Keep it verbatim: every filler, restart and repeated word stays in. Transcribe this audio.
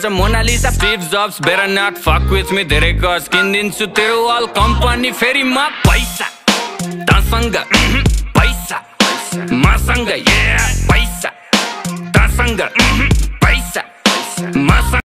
Mona Lisa, Steve Jobs, better not fuck with me. धेरै गज किन्दिन्छु तेरो अल कम्पनी फेरि म पैसा तसँग पैसा मसँग yeah पैसा तसँग